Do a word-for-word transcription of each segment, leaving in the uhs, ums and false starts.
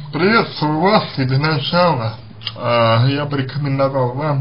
Приветствую вас, и для начала э, я бы рекомендовал вам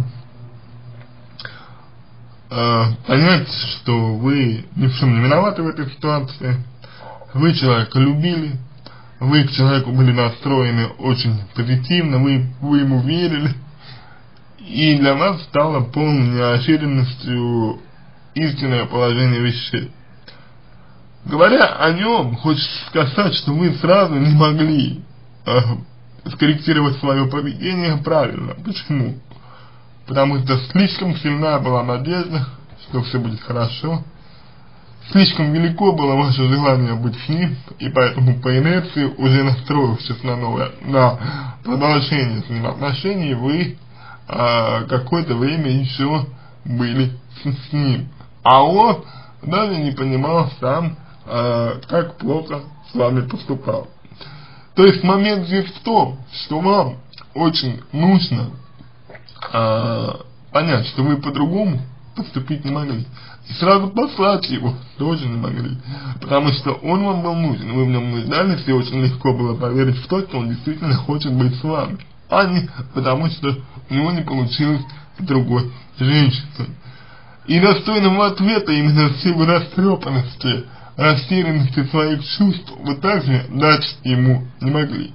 э, понять, что вы ни в чем не виноваты в этой ситуации. Вы человека любили, вы к человеку были настроены очень позитивно, вы, вы ему верили, и для вас стало полной неожиданностью истинное положение вещей. Говоря о нем, хочется сказать, что вы сразу не могли э, скорректировать свое поведение правильно. Почему? Потому что слишком сильна была надежда, что все будет хорошо. Слишком велико было ваше желание быть с ним, и поэтому по инерции, уже настроившись на новое, на продолжение с ним отношений, вы э, какое-то время еще были с, с ним. А он даже не понимал сам, э, как плохо с вами поступал. То есть момент здесь в том, что вам очень нужно э, понять, что вы по-другому поступить не могли. И сразу послать его тоже не могли. Потому что он вам был нужен, вы в нем нуждались, и очень легко было поверить в то, что он действительно хочет быть с вами. А не потому, что у него не получилось с другой женщиной. И достойного ответа именно в силу растрепанности, растерянности своих чувств вы также дать ему не могли.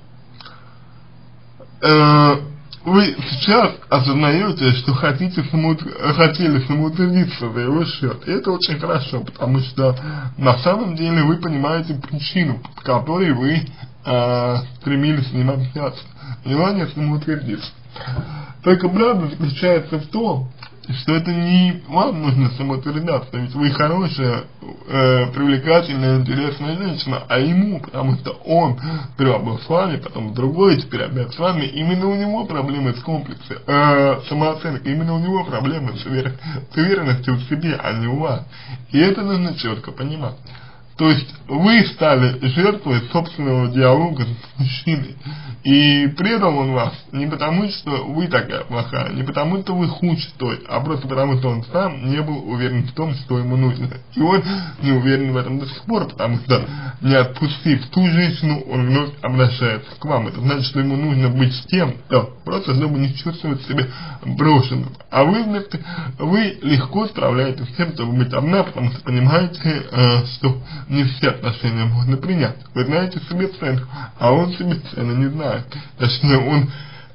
Э, вы сейчас осознаете, что хотите самоут... хотели самоутвердиться за его счет. И это очень хорошо, потому что на самом деле вы понимаете причину, по которой вы э, стремились с ним общаться. Желание самоутвердиться. Только правда заключается в том, что это не вам нужно самоутверждаться, ведь вы хорошая, э, привлекательная, интересная женщина, а ему, потому что он сперва был с вами, потом другой, теперь опять с вами, именно у него проблемы с комплексом, э, самооценкой, именно у него проблемы с, увер... с уверенностью в себе, а не у вас. И это нужно четко понимать. То есть вы стали жертвой собственного диалога с мужчиной. И предал он вас не потому, что вы такая плохая, не потому, что вы хуже той, а просто потому, что он сам не был уверен в том, что ему нужно. И он не уверен в этом до сих пор, потому что, не отпустив ту женщину, он вновь обращается к вам. Это значит, что ему нужно быть с тем, кто просто чтобы не чувствовать себя брошенным. А вы, вместо, вы легко справляетесь с тем, чтобы быть одна, потому что понимаете, э, что не все отношения можно принять. Вы знаете себе цену, а он себе цену не знает. Точнее, он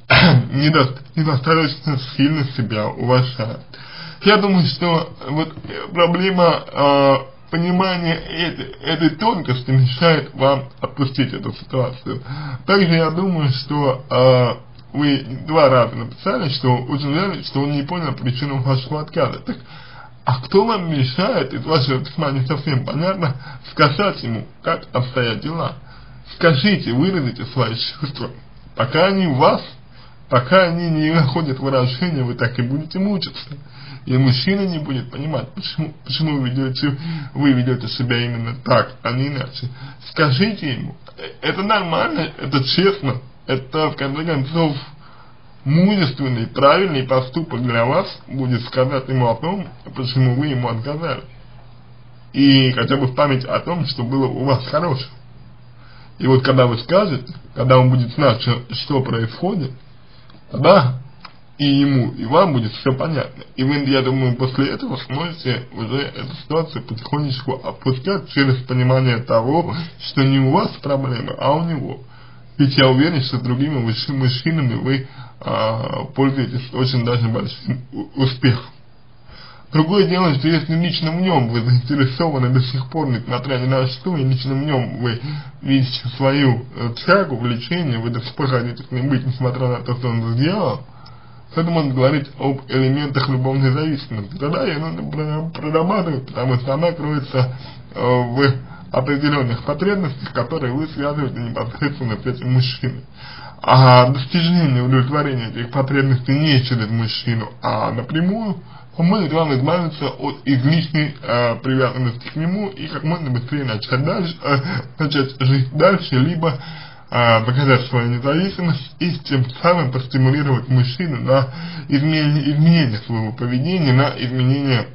недостаточно сильно себя уважает. Я думаю, что вот проблема э, понимания этой, этой тонкости мешает вам отпустить эту ситуацию. Также я думаю, что э, вы два раза написали, что очень жаль, что он не понял причину вашего отказа. Так, а кто вам мешает, из вашего письма не совсем понятно, сказать ему, как обстоят дела? Скажите, выразите свои чувства. Пока они у вас, пока они не находят выражения, вы так и будете мучиться. И мужчина не будет понимать, почему, почему вы ведете, вы ведете себя именно так, а не иначе. Скажите ему, это нормально, это честно, это в конце концов мужественный, правильный поступок для вас будет сказать ему о том, почему вы ему отказали. И хотя бы в память о том, что было у вас хорошее. И вот когда вы скажете, когда он будет знать, что, что происходит, тогда и ему, и вам будет все понятно. И вы, я думаю, после этого сможете уже эту ситуацию потихонечку опускать через понимание того, что не у вас проблемы, а у него. Ведь я уверен, что с другими мужчинами вы а, пользуетесь очень даже большим успехом. Другое дело, что если лично в нем вы заинтересованы до сих пор, несмотря ни на что, и лично в нем вы видите свою э, тягу, влечение, вы до сих пор хотите с ним быть, несмотря на то, что он сделал, то это можно говорить об элементах любовной зависимости. Тогда ее нужно прорабатывать, потому что она кроется э, в определенных потребностях, которые вы связываете непосредственно с этим мужчиной. А достижение удовлетворения этих потребностей не через мужчину, а напрямую поможет вам избавиться от излишней э, привязанности к нему и как можно быстрее начать, дальше, э, начать жить дальше, либо э, показать свою независимость и тем самым простимулировать мужчину на изменение, изменение своего поведения, на изменение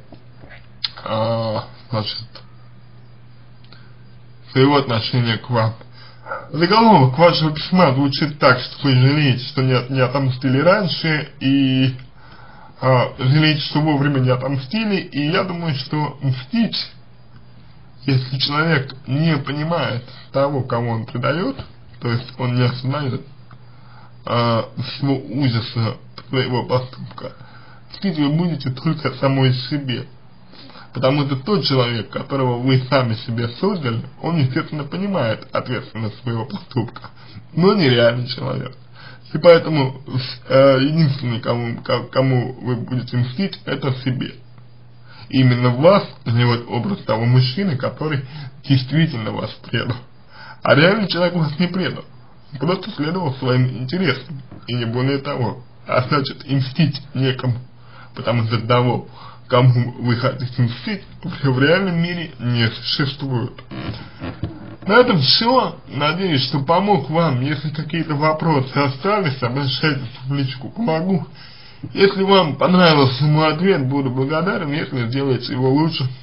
э, значит, своего отношения к вам. Заголовок вашего письма звучит так, что вы жалеете, что не, не отомстили раньше, и а, жалеете, что вовремя не отомстили, и я думаю, что мстить, если человек не понимает того, кого он предает, то есть он не осознает а, всего ужаса своего поступка, мстить вы будете только самой себе. Потому что тот человек, которого вы сами себе создали, он, естественно, понимает ответственность своего поступка, но нереальный человек. И поэтому э, единственный, кому, кому вы будете мстить, это себе. И именно в вас живет образ того мужчины, который действительно вас предал. А реальный человек вас не предал. Он просто следовал своим интересам, и не более того. А значит, и мстить некому, потому что того, кому вы хотите мстить, в реальном мире не существует. На этом все. Надеюсь, что помог вам. Если какие-то вопросы остались, обращайтесь в личку, помогу. Если вам понравился мой ответ, буду благодарен, если сделаете его лучше.